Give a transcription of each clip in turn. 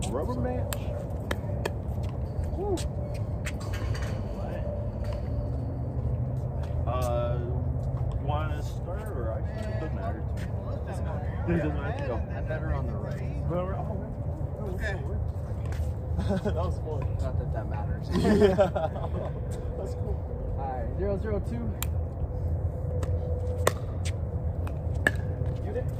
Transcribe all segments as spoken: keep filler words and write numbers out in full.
Rubber match. Woo. Uh, you want to start or I can? It doesn't matter to me. It doesn't matter. Go. I'm better on the right. Oh, Okay. That was fun. Not that that matters. Yeah. That's cool. Alright, zero zero two. You did.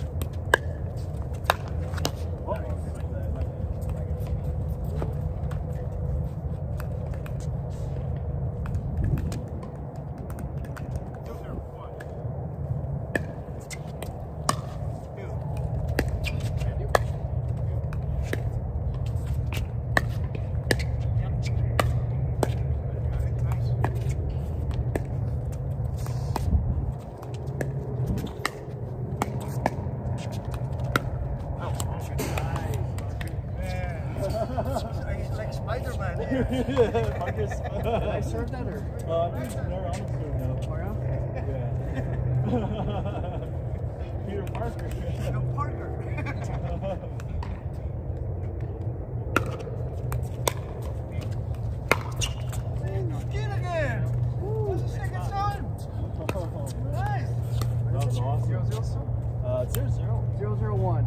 Like Spider-Man. Yeah, Marcus. Did I serve that or? Uh, I think they're on the serve now. Or Yeah. Peter Parker. Peter Parker. Kid again. That's the second time. Nice. That was awesome. Zero zero still? Uh, zero zero. Zero zero one.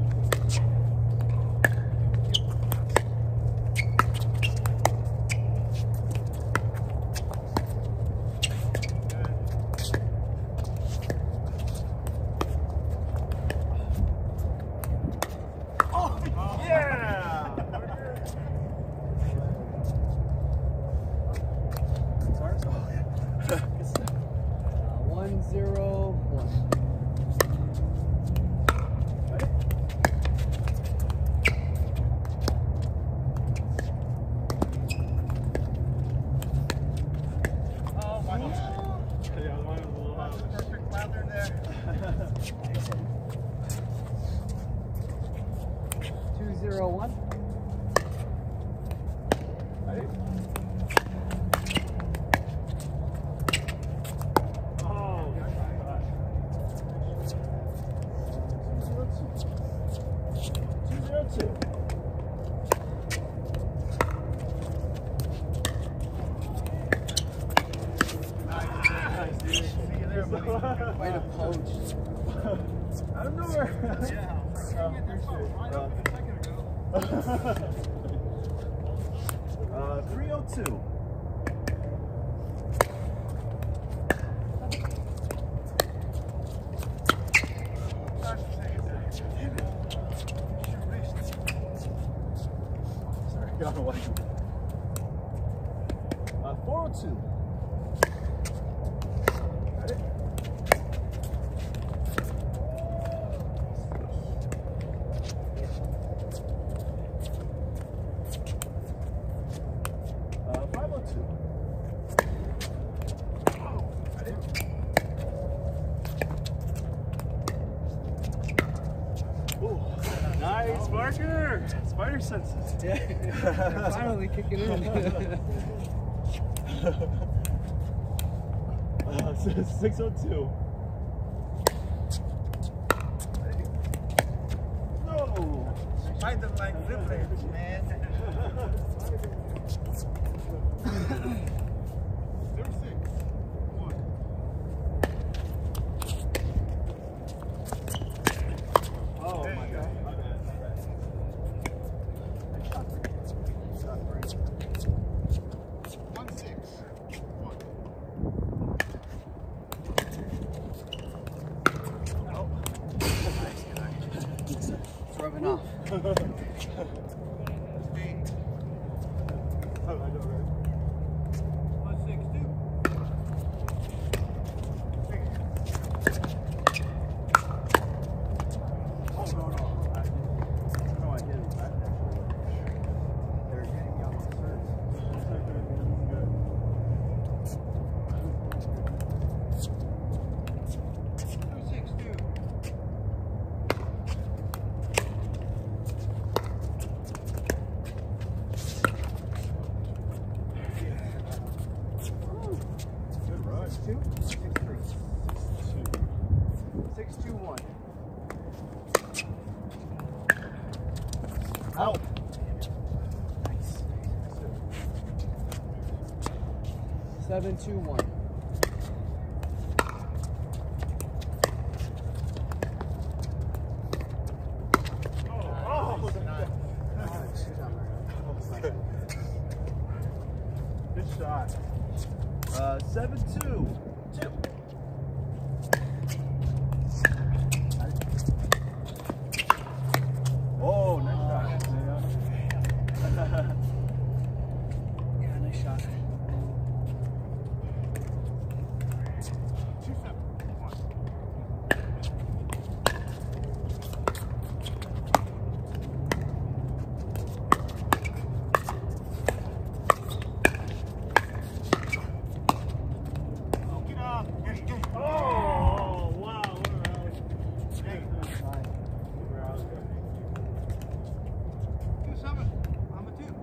One zero one. Oh my God! Yeah, mine was a little high. Perfect lather there. Two zero one. Way to poach. I don't know where. Yeah. uh, three oh two. Sorry, got away. Uh, four oh two. Nice, Parker! Spider senses. Yeah. Finally kicking in. uh, six oh two. No! Spider like privilege, man. Oh my God. One six. One. It's rubbing off. Two? Six three. Six two one. Out. Seven, two, one. Good shot. Uh, seven two. Two. Oh, nice shot. Yeah, nice shot. Two seven. One. Oh, get up. Get, get. Oh, wow. We're out. Hey, We're out. two seven. I'm a two.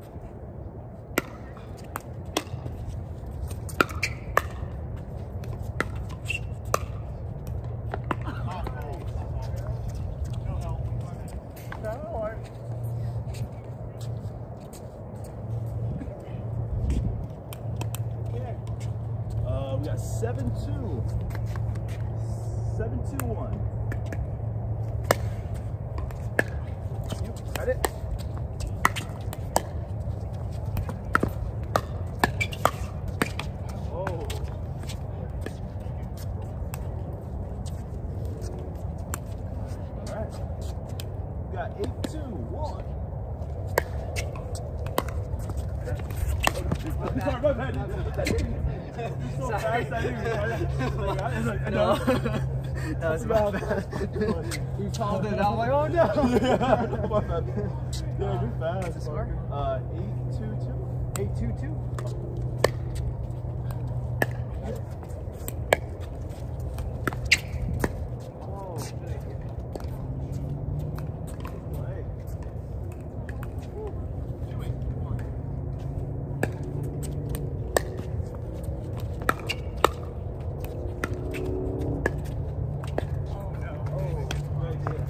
Uh, we got seven two. Seven two one. You got it. Oh. All right. We got eight two one. Sorry, my bad. You're so fast, I didn't even like, I was like, No. no. That was my bad. You called it. I'm like, oh no. Yeah, my bad. Yeah, you're fast. The score? Uh, eight two two. Eight, two, two. Oh. Play. Two eight. One. Oh, no. Oh, right here.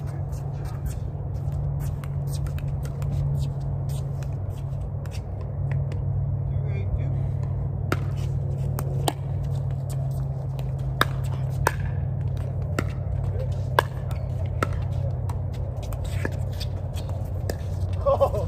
Two eight two. Oh.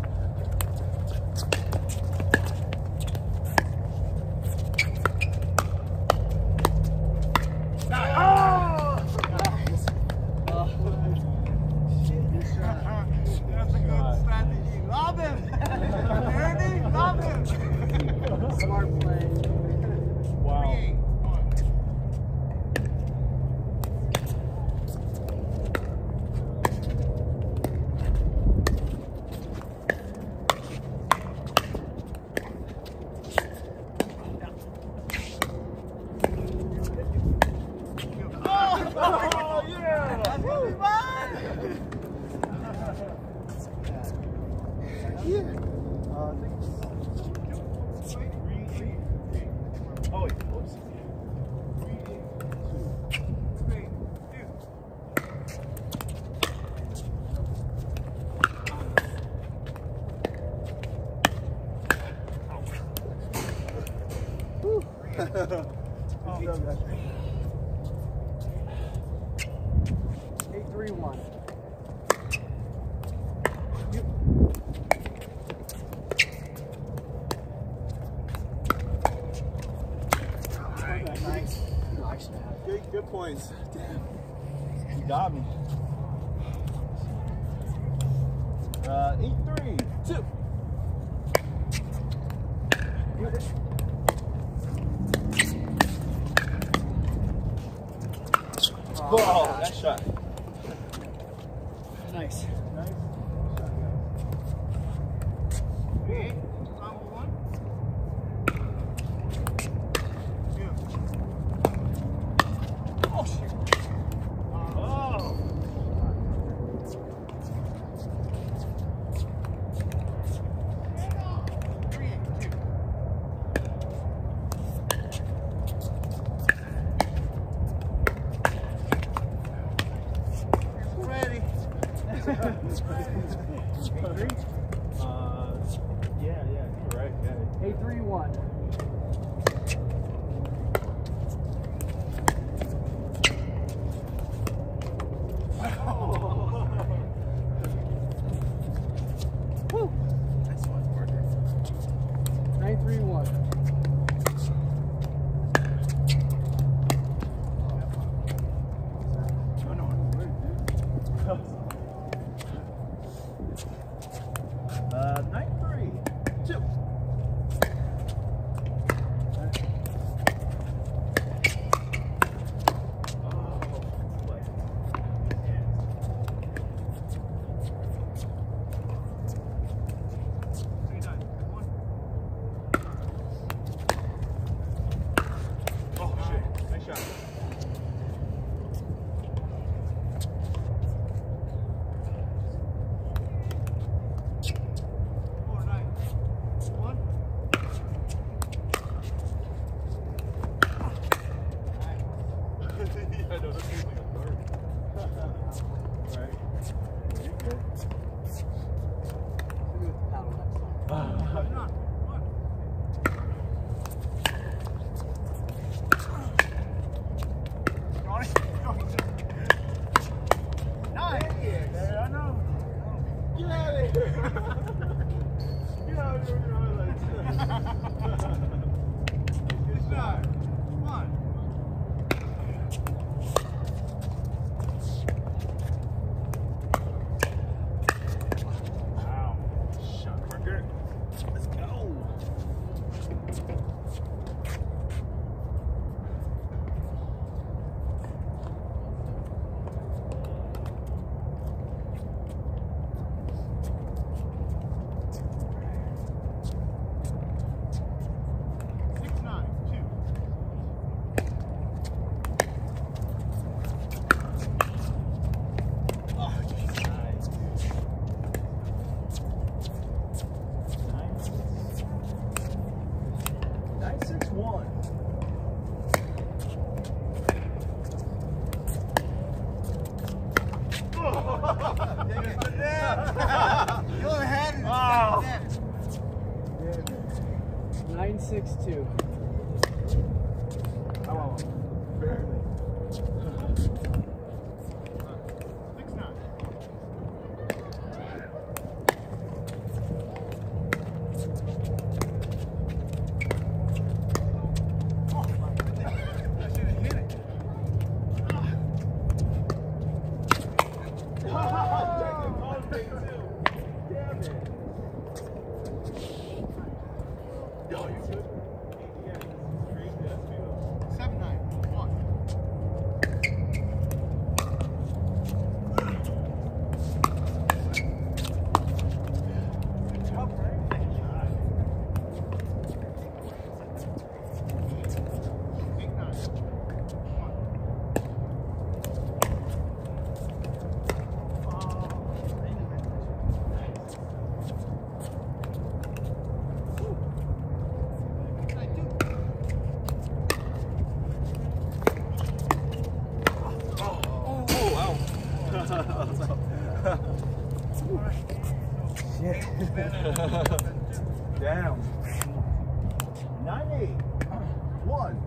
That's a good strategy. Love him. Ernie, love him. Smart play. Wow. Three eight. One. Oh, yeah. That's gonna be mine. Yeah. Uh, I think it's Three eight. oh, wait. Oops. Three two. Oh, Eight, three, one. Nice. Nice. good, good points. Damn. You got me. Uh, eight three two. Oh, that shot. Nice. Nice. Three eight. Number one. Two. Oh, shit. Oh. Three eight. Two. Ready. Uh, yeah, yeah, you're right. Yeah. Eight, three, one. Woo! Nice one, Parker. nine three one. Uh, nine three two. nine six two. Oh, barely. six nine. Oh, my goodness. I should have hit it. Damn it. Yo, you good? seven nine one. Damn. Nine eight one.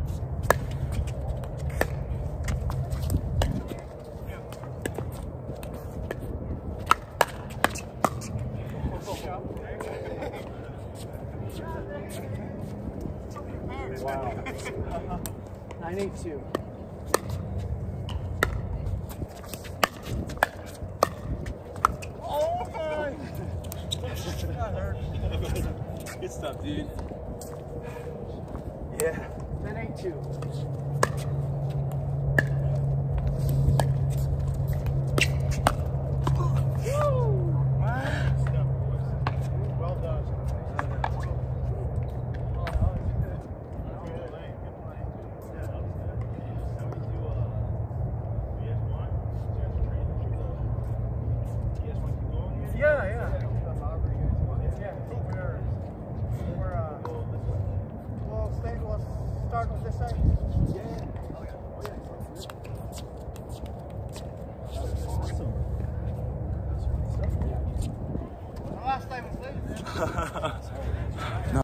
Wow. nine eight two. Oh my! That hurt. Good stuff, dude. Yeah. ten eight two. Well done. Yeah, yeah. Yeah, we're, we're, uh, we'll stay, we'll start with this side. Yeah. Awesome. The last time was late.